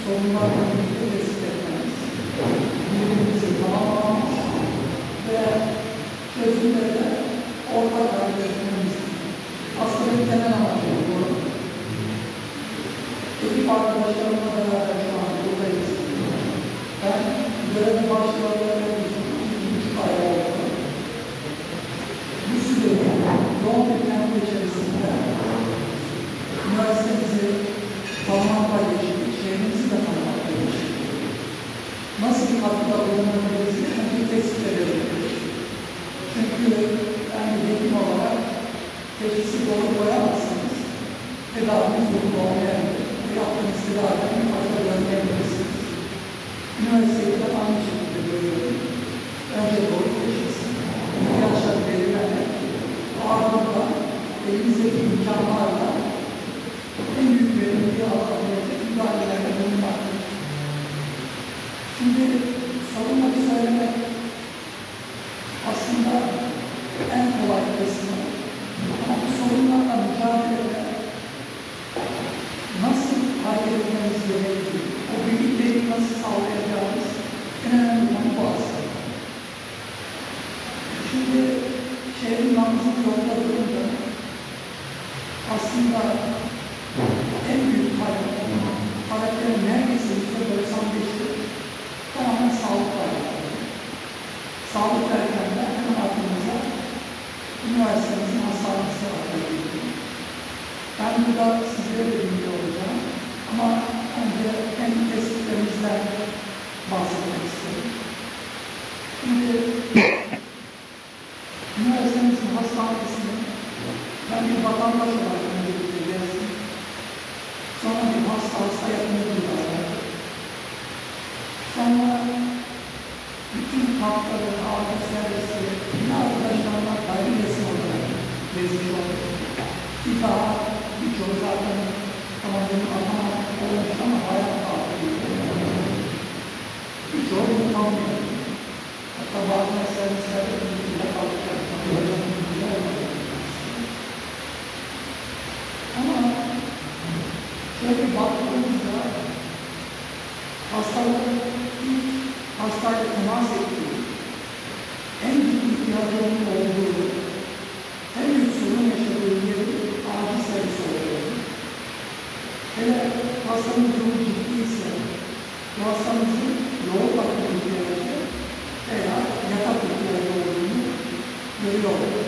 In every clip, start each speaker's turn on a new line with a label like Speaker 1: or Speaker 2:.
Speaker 1: sorunlarla birlikte tespit etmemiz, birbirimizi tamamlamamız ve çözümleri ortak halde etmemiz. Aslında bir temel amacı bu. Ekip arkadaşlarımla beraber şu an buradayız. Ben göreve başlayalı 2,5 ay oldu. Bu sürede yoğun bir tempo içerisinde üniversitemizi tanımakla geçtik, şehrimizi de tanımakla geçtik. Nasıl bir katkıda bulunabiliriz diye tespit edebiliriz. Çünkü ben bir hekim olarak teşhisi doğru koyamazsınız. Tedavimiz doğru olmayabilir. Yaptığınız tedaviden bir fayda görmeyebilirsiniz. Üniversiteyi de aynı şekilde görüyorum. Önce doğru teşhis, ihtiyaçları belirlenmek, ardından elinizdeki imkanlarla en büyük verimliliği alabilecek müdahalelerle bulunmak. Şimdi sorunları söylemek aslında en kolay kısmı. Ama bu sorunlarla mücadelede nasıl hareket etmemiz gerektiği, o birlikteyi nasıl sağlayacağımız en önemli konu bu aslında. Şimdi şehrin nabzını yolladığında aslında en büyük karakterin neredeyse %95'i tamamen sağlık karakterleri. Sağlık derken de hemen aklımıza üniversitemizin hastanesi aktarılıyor. Ben burada sizlere de bilgi olacağım ama önce kendi tespitlerimizden bahsetmek istiyorum. Şimdi üniversitemizin hastanesini ben bir vatandaş olarak öncelikle gezdim. Sonra bir hasta yakını duyarlar. Sonra bütün kampları, ağır servisleri, yine arkadaşlarına gayri resim olarak gezmiş oldum. Bir daha birçoğu zaten tamamını anlamak olmuş ama hayat dağıtıyor. Birçoğu bunu tanımıyor. Hatta bazı servislerde birlikte kalacak. Ama şöyle bir baktığımızda hastaların ilk hastayla temas ettiği, en büyük ihtiyacı onun olduğu, en büyük sorun yaşadığı yeri acil servis oluyor. Hele hastanın durumu ciddiyse, bu hastamızın yoğun bakım ihtiyacı veya yatak ihtiyacı olduğunu görüyoruz.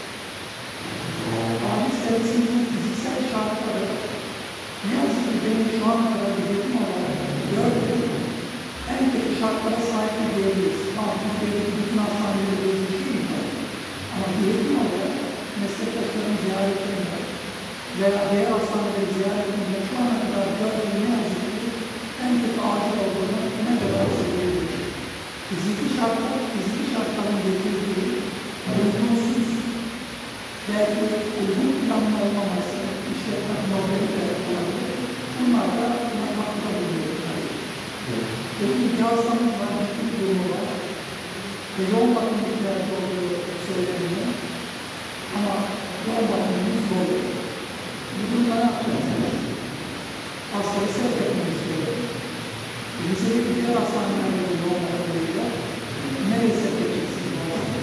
Speaker 1: Acil servisimizin fiziksel şartları ne yazık ki benim şu ana kadar bir hekim olarak gördüğüm en kötü şartlara sahip diyebiliriz. Türkiye'deki bütün hastaneleri değiştireyim mi? Ama bir hekim olarak meslektaşlarını ziyaretlerinde veya diğer hastaneleri ziyaretlerinde şu ana kadar gördüğüm ne yazık ki en kötü acil olduğunu ne kadar söyleyebiliriz. Fiziki şartların getirdiği uygunsuz belki uygun planlı olmaması, işletme problemi de olabilir. Bunlar da buna katkıda bulunuyor. Peki bir hastamız var, bir durumu var. Ve yoğun bakım ihtiyacı olduğu söyleniyor. Ama yoğun bakımımız dolu. Bu durumda ne yapacağız? Hastayı sevk etmemiz gerekiyor. Lisedeki diğer hastanelerde yoğun bakımıyla nereye sevk edeceksiniz?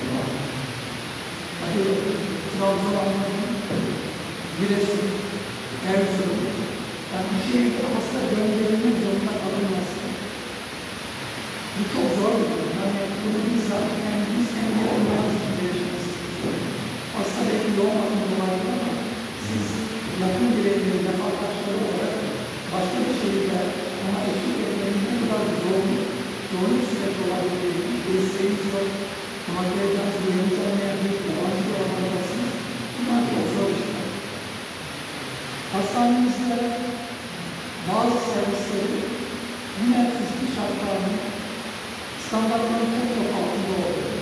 Speaker 1: Hadi Trabzon anlamında Giresun, Erzurum, yani bir şehirde hasta gönderilmek zorunda kalınması. Bu çok zor bir durum. Yani bunu bizzat kendimiz kendi olmamız için yaşamak istiyoruz. Hasta belki yoğun bakım dolaylı ama siz yakın bireylerin refakatçıları olarak başka bir şehirde ona eşlik etmenin ne kadar zorlu bir süreç olabildiğini, desteğiniz yok, konaklayacaksınız, duyunuz olmayan bir yabancı olamayacaksınız. Bunlar çok zor işler. Hastanemizde bazı servisleri yine fiziki şartlarının standartların çok altında oluyor.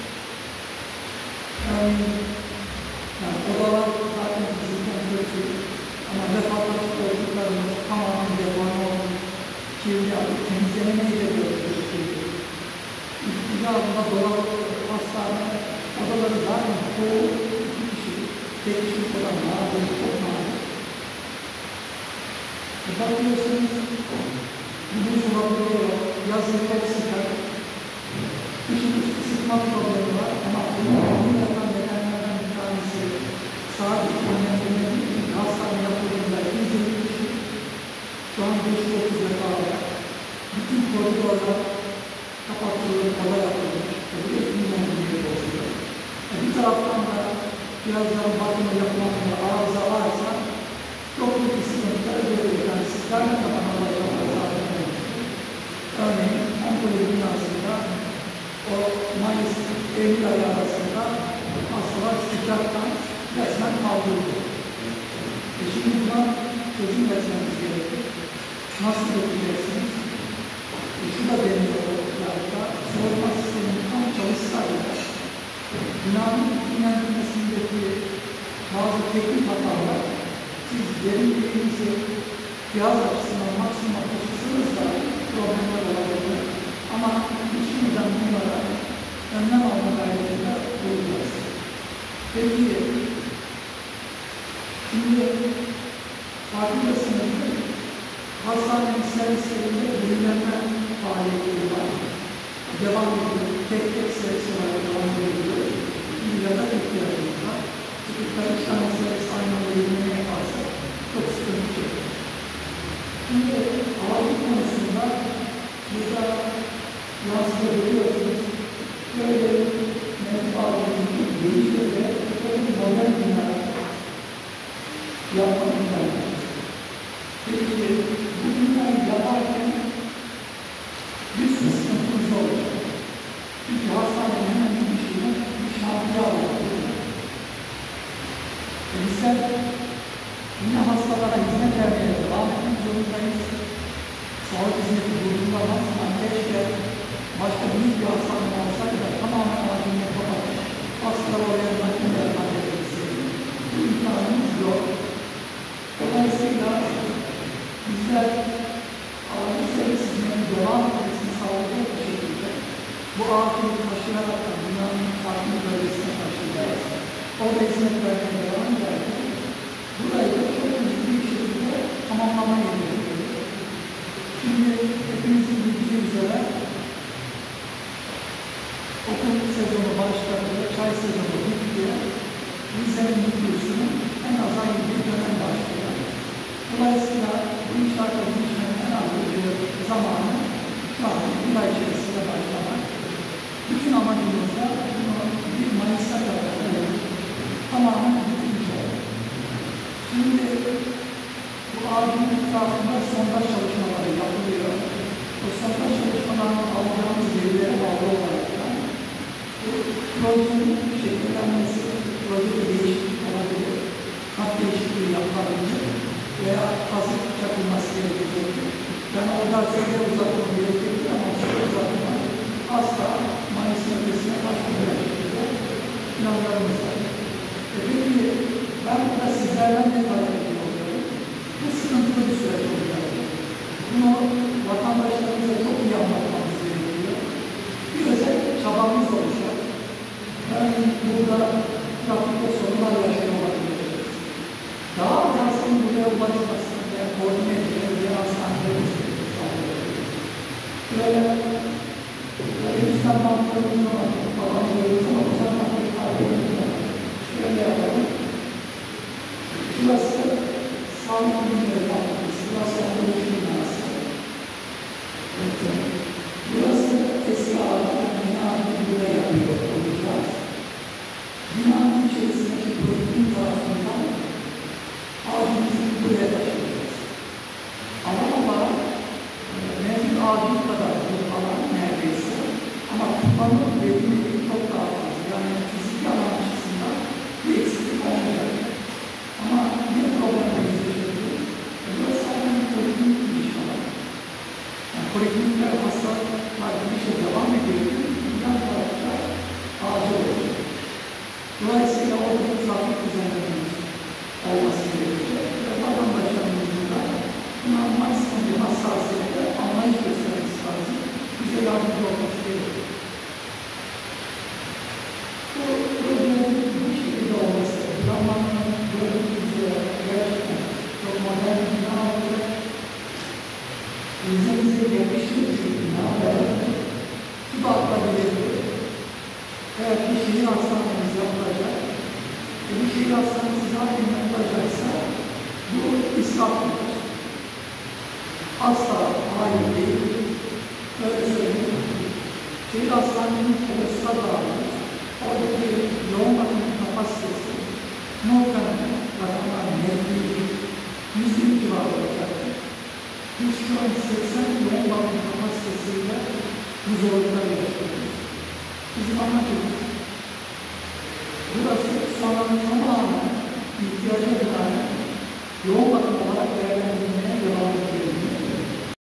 Speaker 1: Yani odalar zaten fizikten kötü ama refakatçı koltuklarımız tamamen yaban olmuş, kirli alıp temizlenemeyle görüştürüyor. İhtiyacında dolap, hastane, odaları zaten çoğu iki kişi, tek kişilik olan nadir, çok nadir. Bakıyorsunuz, çok sıcak. Kışın ısıtma problemi var ama bunu yapan nedenlerden bir tanesi sadece önlemlerinin hastane yapıldığında izin kişi şu an 530'da kaldı. Bütün koridorlar kapatılıyor, oda yapılıyor. Bu da dinlendirmeyi bozuyor. Bir taraftan da biraz daha bakımı yapılanında arıza varsa çok büyük sıkıntılar görüyor. Yani sizler ne kadar anlaşılmalar örneğin Ankara binasında o Mayıs-Eylül ayı arasında hastalar sıcaktan resmen kaldırıldı. Şimdi buna çözüm vermemiz gerekir. Nasıl yapabilirsiniz? Şu da deniyor okullarda, soğutma sisteminin tam çalışsaydı, binanın dinlendirmesindeki bazı teknik hatalar, siz derin birinizi cihaz açısından maksimum taşırsınız da problemler olabilir. Ama şimdiden bunlara önlem alma gayretinde olacağız. Peki, şimdi farkındasınız, hastanenin servislerinde yenilenme faaliyetleri var. Devam ediyor, tek servisler devam ediyor. Şimdi yatak ihtiyacımız var. Çünkü kaç tane servis aynı anda yenileme yaparsa çok sıkıntı çekiyor. Şimdi ağırlık konusunda burada yansıda görüyorsunuz. Böyle mevcut ağırlığının değişti ve böyle modern binalar yapmaktalar. Peki bu binayı yaparken bir sürü sıkıntımız olacak. Çünkü hastanenin hemen bir şeyine bir şantiye alıyor. Bizler yine hastalara hizmet vermeye devam etmek zorundayız. Sağlık hizmeti bulunamaz. Keşke başka büyük bir hastane olsaydı da tamamen acilini kapatıp hastalara oraya nakliye halledebilseydi. Bu imkanımız yok. Dolayısıyla bizler acil servis hizmetinin devam etmesini sağlayacak bir şekilde bu acili taşıyarak da dünyanın farklı bölgesine taşıyacağız. Orada hizmet vermeye devam ederken burayı da çok ciddi bir şekilde tamamlamaya yöneliyoruz. Şimdi hepimizin bildiği üzere okul sezonu başladı, çay sezonu bitti. Rize'nin nüfusunun en az aynı bir dönem başlıyor. Dolayısıyla bu inşaatla girişmenin en az bir zamanı şu an bir ay içerisinde başlamak. Bütün amacımızda bunu 1 Mayıs'a kadar tamamen bitireceğiz. Şimdi bu ağacın etrafında sondaj çalışmaları yapılıyor. Bu sondaj çalışmalarının alacağımız verilere bağlı olarak da bu projenin şekillenmesi, projede değişiklik olabilir, kat değişikliği yapılabilir veya kazık yapılması gerekecektir. Ben orada size uzatmam gerekirdi ama size uzatmam asla Mayıs'ın ötesine başvuracak şekilde planlarımız var. Peki ben burada sizlerden ne talep ediyorum? Bu sıkıntılı bir süreç olacak. Bunu vatandaşlarımıza çok iyi anlatmamız gerekiyor. Bir özel çabamız olacak. Örneğin burada trafikte sorunlar yaşıyor olabiliriz. Daha az hastanın buraya ulaşmasını veya koordine edeceğiz diye hastanelere sağlayabiliriz. Böyle Üstten banklarımızın falan görüyoruz ama bu zaman şöyle yapalım. Şurası sağlık ürünleri fabrikası, burası onkoloji binası. Burası eski ağırlıklı binanın buraya yapıyor olacağız. Binanın içerisindeki bölümün tarafından ağacımızı buraya taşıyacağız. Ama mevcut ağacın kadar bir alan neredeyse ama kullanım verimliliği çok daha fazla. Yani fizik alan açısından bir eksiklik olmayacak. Ama bir problemimiz yaşadık. Burası zaten poliklinik bir iş alanı. Yani poliklinikler hastalıklar bir şey devam ediyor. Yan tarafta ağacı olacak. Dolayısıyla orada bir trafik düzenlememiz olması gerekiyor. Ve vatandaşlarımızın da buna maksimum bir hassasiyetle anlayış göstermesi lazım. Bize yardımcı olması gerekiyor. Bu projenin bir şekilde olması, planlamanın gördüğümüz üzere gerçekten çok modern bir bina olacak. Bize yakışır bir bina ve şu da akla gelebilir. Eğer bir şehir hastanemiz yapılacak, bir şehir hastanesi zaten yapılacaksa bu israftır. Asla hayır değil. Öyle söyleyeyim. Şehir hastanenin kapasite dağılır. Oradaki yoğun bakım kapasitesi noktanın rakamlar net değil. 100 civarı olacaktır. Biz şu an 80 yoğun bakım kapasitesiyle bu zorlukları yaşıyoruz. Bizim anlatıyoruz.